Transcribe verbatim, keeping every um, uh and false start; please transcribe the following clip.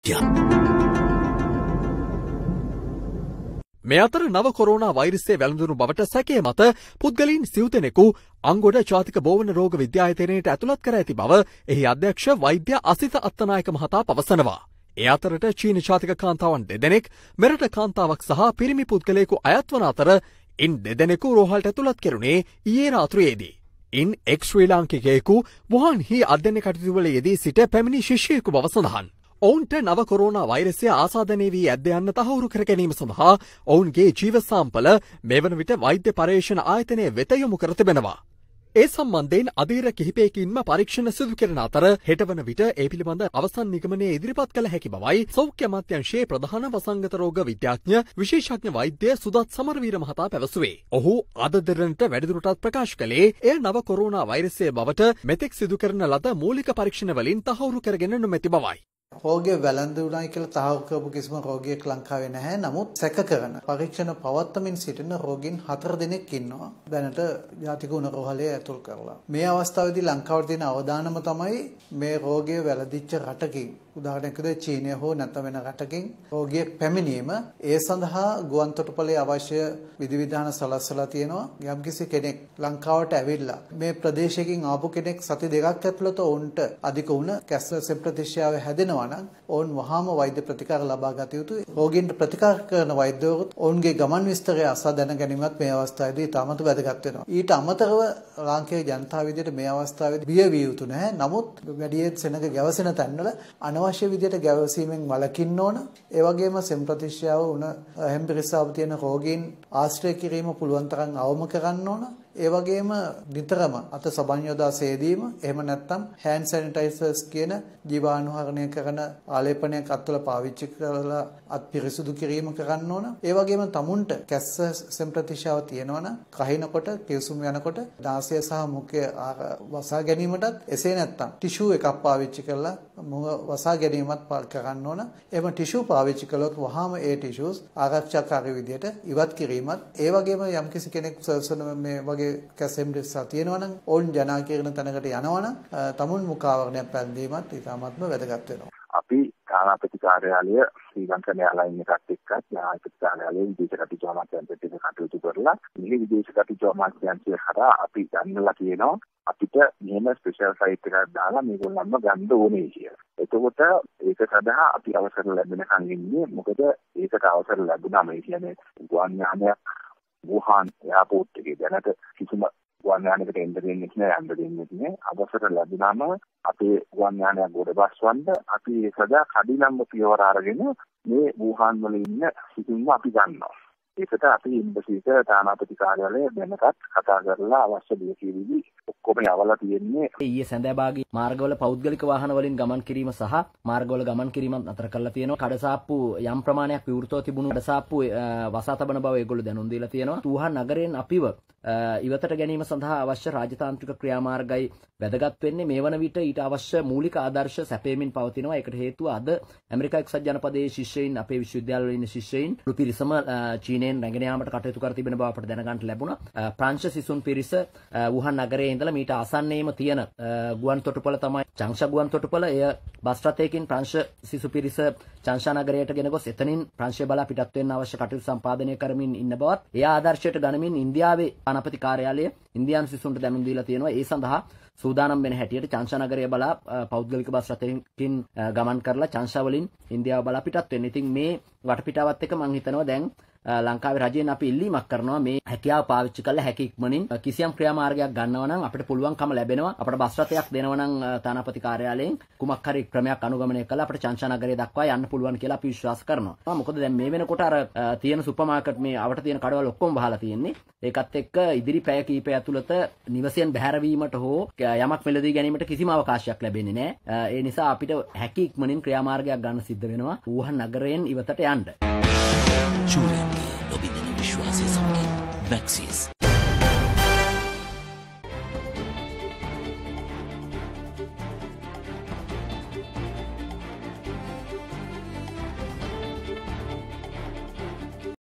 මේ අතර නව කොරෝනා වෛරසය වැළඳුණු බවට සැකය මත පුද්ගලයන් සිව් දෙනෙකු අංගොඩ ජාතික බෝවන රෝග විද්‍යායතනයට ඇතුළත් කර ඇති බව එහි අධ්‍යක්ෂ වෛද්‍ය අසිත අත්තනායක මහතා පවසනවා. ඒ අතරට චීන ජාතික කාන්තාවන් දෙදෙනෙක් මෙරට කාන්තාවක් සහ පිරිමි පුද්ගලයෙකු අයත් වන අතර ඉන් දෙදෙනෙකු රෝහලට ඇතුළත් කෙරුණේ ඊයේ රාත්‍රියේදී. ඉන් එක් ශ්‍රී ලාංකිකයෙකු වුහාන්හි අධ්‍යයන කටයුතුවල යෙදී සිට පැමිණි ශිෂ්‍යයෙකු බව සඳහන්. ඔවුන්ට නව කොරෝනා වෛරසය ආසාදනය වී ඇද්ද යන්න තහවුරු කර ගැනීම සඳහා ඔවුන්ගේ ජීව සාම්පල මේ වන විට වෛද්‍ය පර්යේෂණ ආයතනය වෙත යොමු කර තිබෙනවා. ඒ සම්බන්ධයෙන් අධීර කිහිපයකින්ම පරීක්ෂණ සිදු කෙරෙන අතර හෙට වන විට ඒ පිළිබඳ අවසන් නිගමනය ඉදිරිපත් කළ හැකි බවයි සෞඛ්‍ය අමාත්‍යාංශයේ ප්‍රධාන වසංගත රෝග විද්‍යාඥ විශේෂඥ වෛද්‍ය සුදත් සමරවීර මහතා පැවසුවේ. ඔහු අද දෙරණට වැඩිදුරටත් ප්‍රකාශ කළේ එය නව කොරෝනා වෛරසය බවට මෙතෙක් සිදු කරන ලද මූලික පරීක්ෂණ වලින් තහවුරු කරගෙන නොමැති බවයි. රෝගය වැළඳුණායි කියලා තහවුරු කරපු කිසිම රෝගියෙක් ලංකාවේ නැහැ. නමුත් සැක කරන පරීක්ෂණ පවත්වමින් සිටින රෝගීන් හතර දෙනෙක් ඉන්නවා. දැනට ජාතික උණ රෝහලේ ඇතුල් කරලා. මේ අවස්ථාවේදී ලංකාවට දෙන අවදානම තමයි මේ රෝගය වැළඳිච්ච රටකින් උදාහරණයකට චීනය හෝ නැත්නම් වෙන රටකින් රෝගියෙක් පැමිණීම ඒ සඳහා ගුවන් තොටුපළේ අවශ්‍ය විධිවිධාන සලස්සලා තියෙනවා. යම්කිසි කෙනෙක් ලංකාවට ඇවිල්ලා මේ ප්‍රදේශයකින් ආපු කෙනෙක් සති දෙකක් ඇතුළත ඔවුන්ට අධික උණ කැස්සර් ප්‍රතිශ්‍යාව හැදෙනවා නම් ඔවුන් වහාම වෛද්‍ය ප්‍රතිකාර ලබා ගත යුතුයි. රෝගීන්ට ප්‍රතිකාර කරන වෛද්‍යවරුත් ඔවුන්ගේ ගමන් විස්තරය අසා දැන ගැනීමත් මේ අවස්ථාවේදී තාමත් වැදගත් වෙනවා. ඊට අමතරව ලාංකික ජනතාව විදිහට මේ අවස්ථාවේදී බිය විය යුතු නැහැ. නමුත් වැඩියෙන් සෙනඟ ගැවසෙන තැන්වල අනවශ්‍ය විදිහට ගැවසීමෙන් වළකින්න ඕන. ඒ වගේම සෙම් ප්‍රතිශ්‍යාව උණ හැම්පිරිස්සාව තියෙන රෝගීන් ආශ්‍රය කිරීම පුළුවන් තරම් අවම කරන්න ඕන. ඒ වගේම නිතරම අත සබන් යොදා සේදීම එහෙම නැත්නම් hand sanitizers කියන ජීවාණුහරණය කරන ආලේපනයක් අත්වල පාවිච්චි කරලා අත් පිරිසුදු කිරීම කරන්න ඕන. ඒ වගේම තමුන්ට කැස්ස සෙම් ප්‍රතිශ්‍යාව තියෙනවනම් කහිනකොට කිව්සුම් යනකොට නාසය සහ මුඛය වසා ගැනීමටත් එසේ නැත්නම් ටිෂු එකක් පාවිච්චි කරලා මුව වසා ගැනීමත් කරන්න ඕන. එහෙම ටිෂු පාවිච්චි කළොත් වහාම ඒ ටිෂුස් ආරක්ෂාකාරී විදිහට ඉවත් කිරීමත් ඒ වගේම යම්කිසි කෙනෙක් සර්සන මේ වගේ කැසෙම් දෙස්සා තියෙනවා නම් ඕන් ජනා කිරණ තැනකට යනවා නම් තමුන් මුඛාවරණයක් පැන්දීමත් ඉතාමත්ම වැදගත් වෙනවා. අපි තානාපති කාර්යාලය ශ්‍රී ලංකන් එයාලයින් එකත් එක්කත් තානාපති කාර්යාලයේ විදේශ කටයුතු අමාත්‍යාංශයට කටයුතු කරලා මේ විදේශ කටයුතු අමාත්‍යාංශය හරහා අපි ගන්නලා කියනවා අපිට මෙහෙම ස්පෙෂල් සයිට් එකක් දාලා මේගොල්ලන්ම ගන්න ඕනේ කියලා. එතකොට ඒක සඳහා අපි අවසර ලැබෙනකන් ඉන්නේ. මොකද ඒකට අවසර ලැබුණාම ඒ කියන්නේ ගුවන් යානයක් වුහාන් එයාපෝට් එකේ දැනට කිසිම ගුවන් යානයකට එන්න දෙන්නේ නැහැ, යන්න දෙන්නේ නැහැ. අවසර ලැබුණාම අපේ ගුවන් යානය ගොඩ බස්වන්න අපි ඒ සදා කඩිනම්බ පියවර අරගෙන මේ වුහාන් වල ඉන්න සිටින්ම අපි ගන්නවා. ඒකට අපි එම්බසි එක තානාපති කාර්යාලය දැනටත් කතා කරලා අවශ්‍ය දේ කිවිලි ඔක්කොම යවලා තියෙන්නේ. ඊයේ සඳහාභාගී මාර්ගවල පෞද්ගලික වාහන වලින් ගමන් කිරීම සහ මාර්ගවල ගමන් කිරීමත් අතර කරලා තියෙනවා. කඩසාප්පු යම් ප්‍රමාණයක් විවෘතව තිබුණු කඩසාප්පු වසා තබන බව ඒගොල්ලෝ දැනුම් දීලා තියෙනවා. තුහා නගරයෙන් අපිව ඉවතට ගැනීම සඳහා අවශ්‍ය රාජතාන්ත්‍රික ක්‍රියාමාර්ගයි වැදගත් වෙන්නේ. මේ වන විට ඊට අවශ්‍ය මූලික ආදර්ශ සැපයමින් පවතිනවා. ඒකට හේතුව අද ඇමරිකා එක්සත් ජනපදයේ ශිෂ්‍යයින් අපේ විශ්වවිද්‍යාලවල ඉන්න ශිෂ්‍යයින් පිරිසම චීනයෙන් රැගෙන යාමට කටයුතු කර තිබෙන බව අපට දැනගන්න ලැබුණා. ප්‍රංශ සිසුන් පිරිස වුහාන් නගරයේ ඉඳලා මීට ආසන්නයේම තියෙන ගුවන් තොටුපළ තමයි චංශා ගුවන් තොටුපළ. එය බස් රථයකින් ප්‍රංශ සිසු පිරිස චංශා නගරයට ගෙන ගොස් එතනින් ප්‍රංශය බලා පිටත් වෙන්න අවශ්‍ය කටයුතු සම්පාදනය කරමින් ඉන්න බවත් එය ආදර්ශයට ගනිමින් ඉන්දියාවේ තානාපති කාර්යාලය ඉන්දියානු සිසුන්ට දැනුම් දීලා තියෙනවා. ඒ සඳහා සූදානම් වෙන හැටියට චංශා නගරය බලා පෞද්ගලික බස් රථයකින් ගමන් කරලා චංශා වලින් ඉන්දියාව බලා පිටත් වෙන්න. ඉතින් මේ වටපිටාවත් එක්ක මම හිතනවා දැන් ලංකාවේ රජයෙන් අපි ඉල්ලීමක් කරනවා මේ හැකියාව පාවිච්චි කරලා හැකි ඉක්මනින් කිසියම් ක්‍රියාමාර්ගයක් ගන්නවා නම් අපිට පුළුවන්කම ලැබෙනවා. අපිට බස් රථයක් දෙනවා නම් තානාපති කාර්යාලයෙන් කුමක් හරි ක්‍රමයක් අනුගමනය කරලා අපිට චංශා නගරය දක්වා යන්න පුළුවන් කියලා අපි විශ්වාස කරනවා. මොකද දැන් මේ වෙනකොට අර තියෙන සුපර් මාකට් මේ අවට තියෙන කඩවල ඔක්කොම වහලා තියෙන්නේ. ඒකත් එක්ක ඉදිරි පැය කිහිපය ඇතුළත නිවසෙන් බැහැර වීමට හෝ යමක් මෙලදී ගැනීමට කිසිම අවකාශයක් ලැබෙන්නේ නැහැ. ඒ නිසා අපිට හැකි ඉක්මනින් ක්‍රියාමාර්ගයක් ගන්න සිද්ධ වෙනවා වුහාන් නගරයෙන් ඉවතට යන්න. Julian Nobidin Vishwasi Samgin Maxis